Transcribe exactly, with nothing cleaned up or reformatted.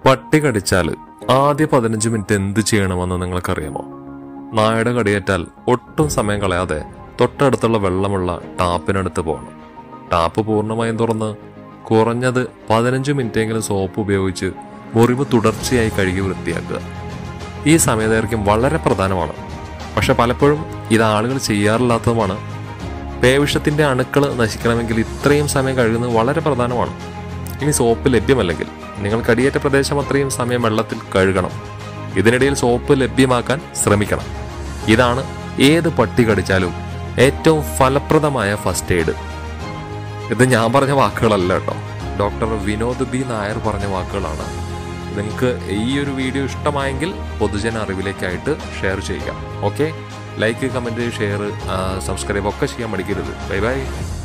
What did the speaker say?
പട്ടി കടിച്ചാൽ ആദ്യ പതിനഞ്ച് മിനിറ്റ് എന്ത് ചെയ്യണമെന്ന് നിങ്ങൾക്കറിയാമോ? നായയുടെ കടിയേറ്റാൽ ഒട്ടും സമയം കളയാതെ തൊട്ടടുത്തുള്ള വെള്ളമുള്ള ടാപ്പിനടുത്ത് പോകണം. ടാപ്പ് പൂർണ്ണമായും തുറന്ന് കുറഞ്ഞത് പതിനഞ്ച് മിനിറ്റെങ്കിലും സോപ്പ് ഉപയോഗിച്ച് മുറിവ് തുടർച്ചയായി കഴുകി വൃത്തിയാക്കുക. ഈ സമയദൈർഘ്യം വളരെ പ്രധാനമാണ്, പക്ഷെ പലപ്പോഴും ഇത് ആളുകൾ ചെയ്യാറില്ലാത്തതുമാണ്. പേവിഷത്തിന്റെ അണുക്കൾ നശിക്കണമെങ്കിൽ ഇത്രയും സമയം കഴുകുന്നത് വളരെ പ്രധാനമാണ്. ഇനി സോപ്പ് ലഭ്യമല്ലെങ്കിൽ നിങ്ങൾ കടിയേറ്റ പ്രദേശം അത്രയും സമയം വെള്ളത്തിൽ കഴുകണം. ഇതിനിടയിൽ സോപ്പ് ലഭ്യമാക്കാൻ ശ്രമിക്കണം. ഇതാണ് ഏത് പട്ടി കടിച്ചാലും ഏറ്റവും ഫലപ്രദമായ ഫസ്റ്റ് എയ്ഡ്. ഇത് ഞാൻ പറഞ്ഞ വാക്കുകളല്ല കേട്ടോ, ഡോക്ടർ വിനോദ് ബി നായർ പറഞ്ഞ വാക്കുകളാണ്. നിങ്ങൾക്ക് ഈ ഒരു വീഡിയോ ഇഷ്ടമായെങ്കിൽ പൊതുജന അറിവിലേക്കായിട്ട് ഷെയർ ചെയ്യുക. Okay, like, comment, share, subscribe ഒക്കെ ചെയ്യാൻ മടിക്കരുത്. Bye bye.